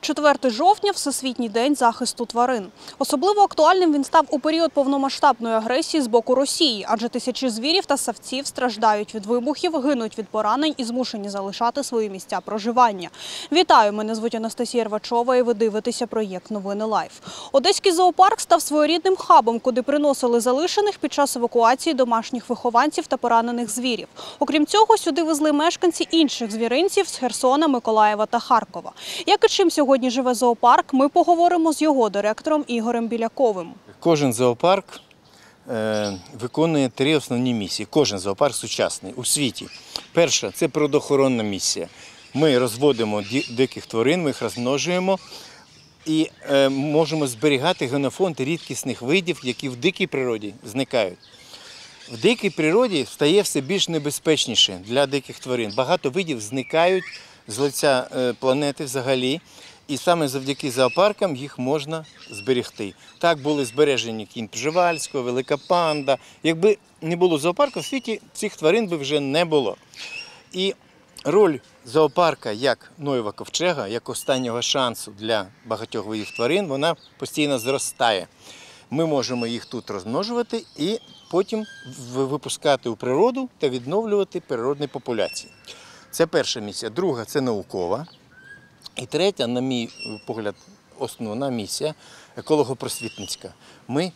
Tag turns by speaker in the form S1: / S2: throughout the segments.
S1: 4 жовтня – Всесвітній день захисту тварин. Особливо актуальним він став у період повномасштабної агресії з боку Росії, адже тисячі звірів та савців страждають від вибухів, гинуть від поранень і змушені залишати свої місця проживання. Вітаю, мене звуть Анастасія Рвачова і ви дивитеся проєкт «Новини Лайф». Одеський зоопарк став своєрідним хабом, куди приносили залишених під час евакуації домашніх вихованців та поранених звірів. Окрім цього, сюди везли мешканці інших звіринців з Херсона, Миколаєва та Харкова. Як і чим сьогодні живе зоопарк, ми поговоримо з його директором Ігорем Біляковим.
S2: Кожен зоопарк виконує 3 основні місії. Кожен зоопарк сучасний у світі. Перша – це природоохоронна місія. Ми розводимо диких тварин, ми їх розмножуємо і можемо зберігати генофонд рідкісних видів, які в дикій природі зникають. В дикій природі стає все більш небезпечніше для диких тварин. Багато видів зникають з лиця планети взагалі. І саме завдяки зоопаркам їх можна зберегти. Так були збережені кінь Пржевальського, велика панда. Якби не було зоопарку, в світі цих тварин би вже не було. І роль зоопарка як Ноєва ковчега, як останнього шансу для багатьох видів тварин, вона постійно зростає. Ми можемо їх тут розмножувати і потім випускати у природу та відновлювати природні популяції. Це перша місія. Друга – це наукова. І третя, на мій погляд, основна місія – еколого-просвітницька. Ми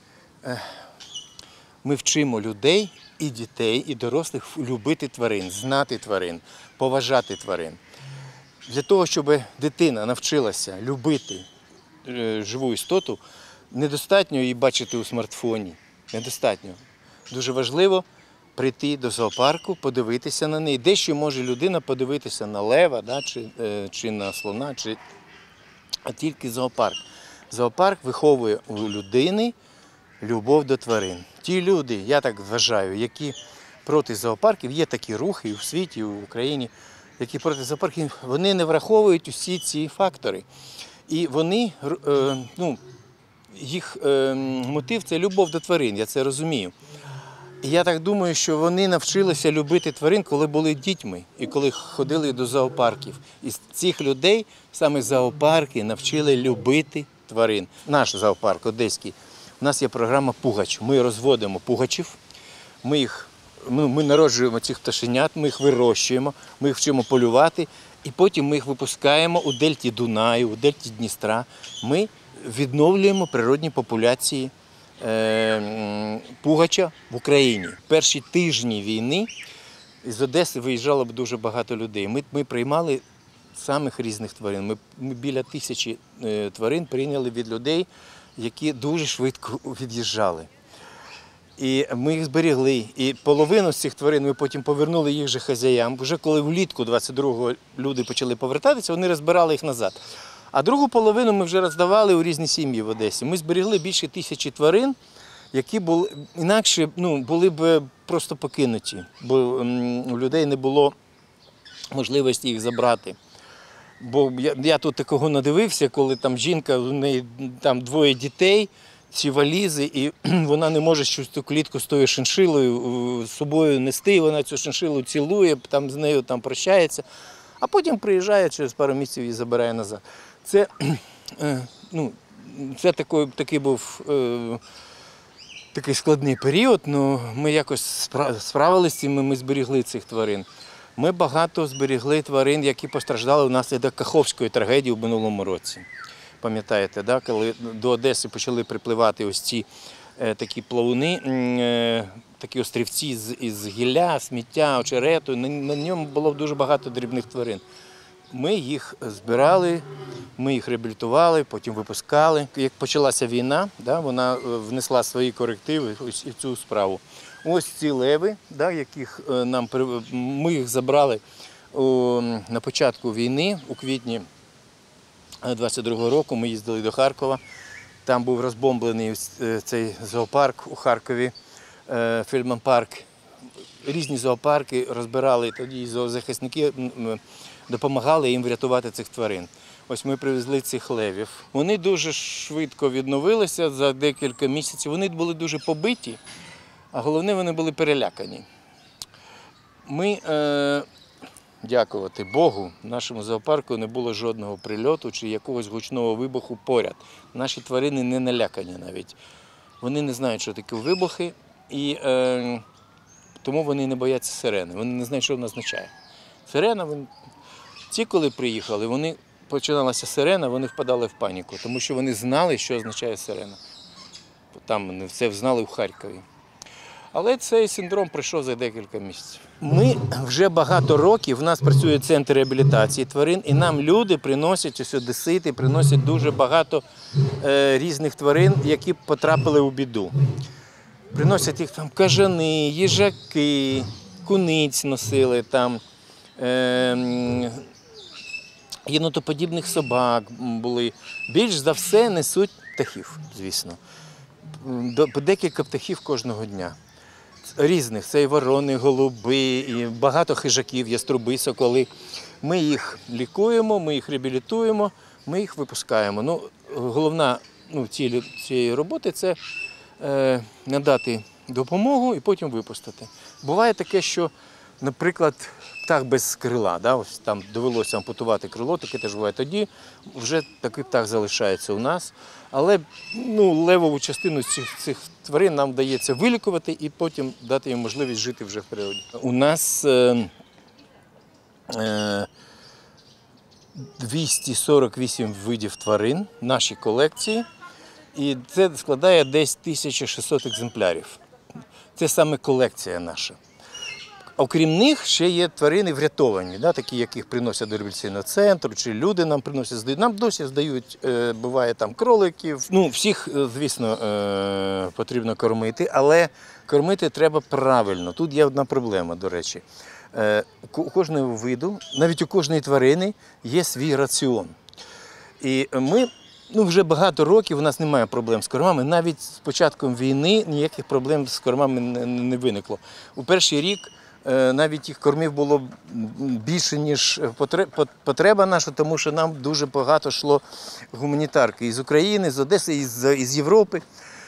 S2: вчимо людей, і дітей, і дорослих любити тварин, знати тварин, поважати тварин. Для того, щоб дитина навчилася любити живу істоту, недостатньо її бачити у смартфоні. Недостатньо. Дуже важливо прийти до зоопарку, подивитися на неї. Дещо може людина подивитися на лева, чи на слона, а тільки зоопарк. Зоопарк виховує у людини любов до тварин. Ті люди, я так вважаю, які проти зоопарків, є такі рухи і в світі, і в Україні, які проти зоопарків, вони не враховують усі ці фактори. І вони, їх мотив – це любов до тварин, я це розумію. І я так думаю, що вони навчилися любити тварин, коли були дітьми і коли ходили до зоопарків. І з цих людей саме зоопарки навчили любити тварин. Наш зоопарк одеський, у нас є програма «Пугач». Ми розводимо пугачів, ми народжуємо цих пташенят, ми їх вирощуємо, ми їх вчимо полювати, і потім ми їх випускаємо у дельті Дунаю, у дельті Дністра. Ми відновлюємо природні популяції пугача в Україні. Перші тижні війни з Одеси виїжджало б дуже багато людей. Ми приймали самих різних тварин. Ми біля 1000 тварин прийняли від людей, які дуже швидко від'їжджали. І ми їх зберігли. І половину з цих тварин ми потім повернули їх же хазяям. Вже коли влітку 22-го люди почали повертатися, вони розбирали їх назад. А другу половину ми вже роздавали у різні сім'ї в Одесі. Ми зберігли більше 1000 тварин, які інакше були б просто покинуті, бо у людей не було можливості їх забрати. Бо я тут такого надивився, коли там жінка, у неї там 2 дітей, ці валізи, і вона не може щось ту клітку з тою шиншилою з собою нести, вона цю шиншилу цілує, там з нею там прощається, а потім приїжджає, через пару місяців її забирає назад. Це такий був такий складний період, але ми якось справилися з цим, ми зберігли цих тварин. Ми багато зберігли тварин, які постраждали внаслідок Каховської трагедії в минулому році. Пам'ятаєте, да? Коли до Одеси почали припливати ось ці такі плавуни, такі острівці з гілля, сміття, очерету, на ньому було дуже багато дрібних тварин. Ми їх збирали, ми їх реабілітували, потім випускали. Як почалася війна, вона внесла свої корективи ось в цю справу. Ось ці леви, ми їх забрали на початку війни, у квітні 22-го року. Ми їздили до Харкова, там був розбомблений цей зоопарк у Харкові, Фельдман-парк. Різні зоопарки розбирали, тоді зоозахисники допомагали їм врятувати цих тварин. Ось ми привезли цих левів. Вони дуже швидко відновилися за декілька місяців. Вони були дуже побиті, а головне, вони були перелякані. Ми дякувати Богу, в нашому зоопарку не було жодного прильоту чи якогось гучного вибуху поряд. Наші тварини не налякані навіть. Вони не знають, що таке вибухи, і тому вони не бояться сирени. Вони не знають, що вона означає. Сирена, ті, коли приїхали, починалася сирена, вони впадали в паніку, тому що вони знали, що означає сирена. Там вони все знали в Харкові. Але цей синдром пройшов за декілька місяців. Ми вже багато років, у нас працює центр реабілітації тварин, і нам люди приносять ось одесити, приносять дуже багато різних тварин, які потрапили у біду. Приносять їх там кажани, їжаки, куниць носили, там, єнотоподібних собак були. Більш за все несуть птахів, звісно. Декілька птахів кожного дня. Різних, це і ворони, і голуби, і багато хижаків, яструби, соколи. Ми їх лікуємо, ми їх реабілітуємо, ми їх випускаємо. Головна ціль цієї роботи – це надати допомогу і потім випустити. Буває таке, що, наприклад, птах без крила, да, ось там довелося ампутувати крило, таке теж буває. Тоді вже такий птах залишається у нас. Але левову частину цих тварин нам вдається вилікувати і потім дати їм можливість жити вже в природі. У нас 248 видів тварин в нашій колекції, і це складає десь 1600 екземплярів. Це саме колекція наша. Окрім них, ще є тварини врятовані, да, такі, яких приносять до реабілітаційного центру, чи люди нам приносять, здають. Нам досі здають, буває там кроликів. Всіх, звісно, потрібно кормити, але кормити треба правильно. Тут є одна проблема, до речі. У кожного виду, навіть у кожної тварини є свій раціон. І ми вже багато років у нас немає проблем з кормами. Навіть з початком війни ніяких проблем з кормами не виникло. У перший рік навіть їх кормів було більше, ніж потреба наша, тому що нам дуже багато йшло гуманітарки із України, з Одеси, із Європи.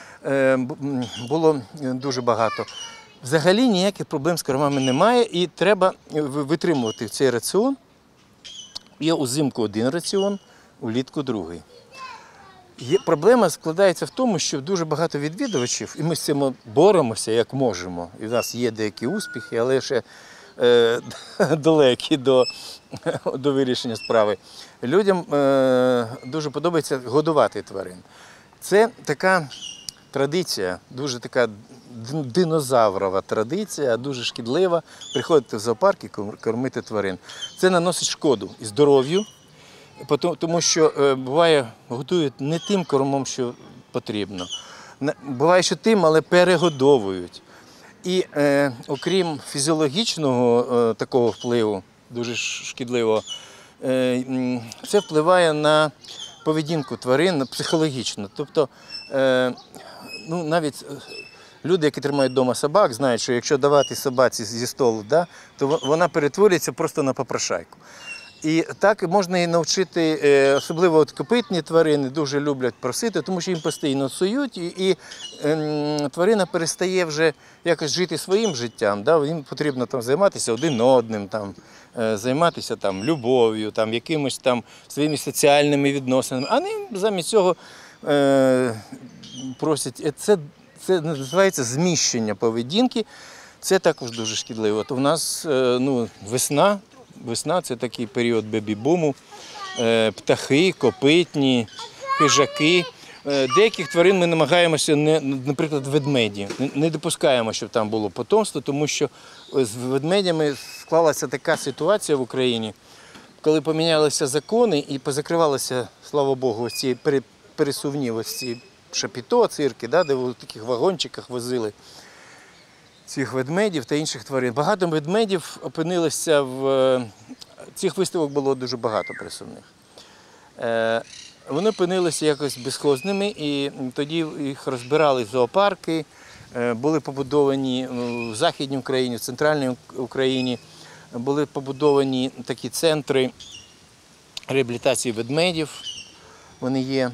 S2: Було дуже багато. Взагалі ніяких проблем з кормами немає і треба витримувати цей раціон. Є узимку один раціон, улітку другий. Проблема складається в тому, що дуже багато відвідувачів, і ми з цим боремося, як можемо. І в нас є деякі успіхи, але ще далекі до вирішення справи. Людям дуже подобається годувати тварин. Це така традиція, дуже така динозаврова традиція, дуже шкідлива. Приходити в зоопарк і кормити тварин. Це наносить шкоду і здоров'ю. Тому що буває, готують не тим кормом, що потрібно. Буває, що тим, але перегодовують. І окрім фізіологічного такого впливу, дуже шкідливого, це впливає на поведінку тварин психологічно. Тобто навіть люди, які тримають вдома собак, знають, що якщо давати собаці зі столу, да, то вона перетворюється просто на попрошайку. І так можна і навчити, особливо копитні тварини дуже люблять просити, тому що їм постійно сують, і тварина перестає вже якось жити своїм життям. Да? Їм потрібно там займатися один одним, там, займатися там, любов'ю, там, якимось там своїми соціальними відносинами. А вони замість цього просять. Це називається зміщення поведінки. Це також дуже шкідливо. То в нас весна. Весна – це такий період бебі-буму, птахи, копитні, хижаки. Деяких тварин ми намагаємося, наприклад, ведмеді. Не допускаємо, щоб там було потомство, тому що з ведмедями склалася така ситуація в Україні, коли помінялися закони і позакривалися, слава Богу, ось ці пересувні ось ці шапіто, цирки, да, де в таких вагончиках возили цих ведмедів та інших тварин. Багато ведмедів опинилися цих виставок було дуже багато присувних. Вони опинилися якось безхозними, і тоді їх розбирали зоопарки, були побудовані в Західній Україні, в Центральній Україні, були побудовані такі центри реабілітації ведмедів, вони є.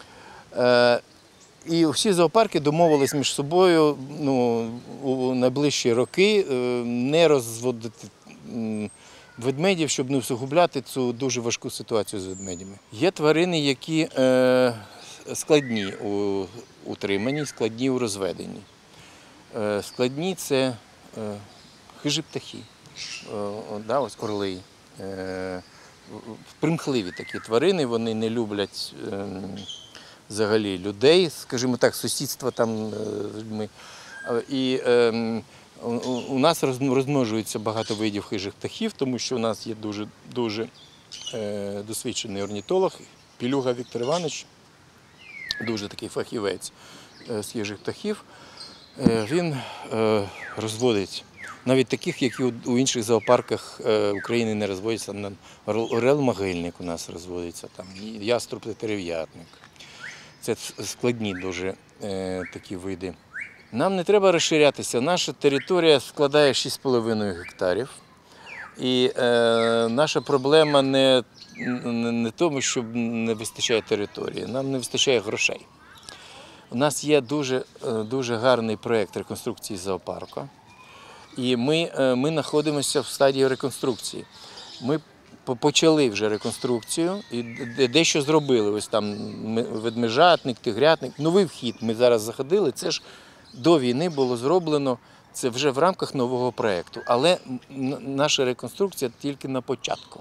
S2: І всі зоопарки домовились між собою у найближчі роки не розводити ведмедів, щоб не усугубляти цю дуже важку ситуацію з ведмедями. Є тварини, які складні у утриманні, складні у розведенні. Складні – це хижі птахи, ось орли. Примхливі такі тварини, вони не люблять взагалі людей, скажімо так, сусідства там з людьми. І у нас розмножується багато видів хижих птахів, тому що у нас є дуже досвідчений орнітолог, Пілюга Віктор Іванович, дуже такий фахівець з хижих птахів. Він розводить навіть таких, які у інших зоопарках України не розводяться. Орел-могильник у нас розводиться, там, яструб та терев'ятник. Це складні дуже такі види. Нам не треба розширятися. Наша територія складає 6,5 гектарів. І наша проблема не в тому, що не вистачає території, нам не вистачає грошей. У нас є дуже гарний проєкт реконструкції зоопарку. І ми знаходимося в стадії реконструкції. Ми почали вже реконструкцію і дещо зробили. Ось там ведмежатник, тигрятник, новий вхід. Ми зараз заходили, це ж до війни було зроблено, це вже в рамках нового проєкту. Але наша реконструкція тільки на початку.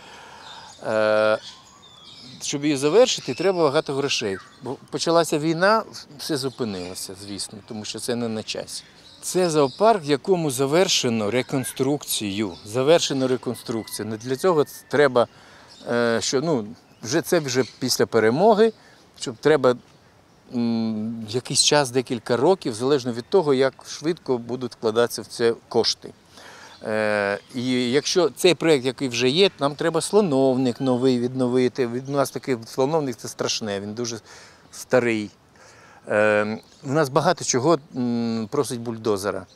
S2: Щоб її завершити, треба багато грошей. Бо почалася війна, все зупинилося, звісно, тому що це не на часі. Це зоопарк, в якому завершено реконструкцію. Для цього треба, що це вже після перемоги, щоб треба якийсь час, декілька років, залежно від того, як швидко будуть вкладатися в це кошти. І якщо цей проєкт, який вже є, нам треба слоновник новий відновити. У нас такий слоновник – це страшне, він дуже старий. У нас багато чого просить бульдозера.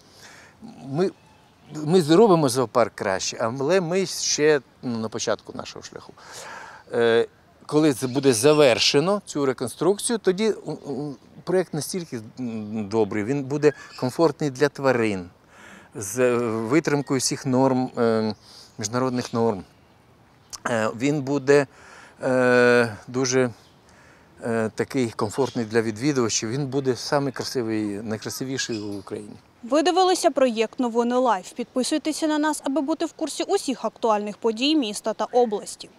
S2: Ми зробимо зоопарк краще, але ми ще на початку нашого шляху. Коли це буде завершено, цю реконструкцію, тоді проєкт настільки добрий, він буде комфортний для тварин, з витримкою всіх норм, міжнародних норм. Він буде дуже такий комфортний для відвідувачів, він буде найкрасивіший в Україні.
S1: Ви дивилися проєкт «Новини Лайв». Підписуйтеся на нас, аби бути в курсі усіх актуальних подій міста та області.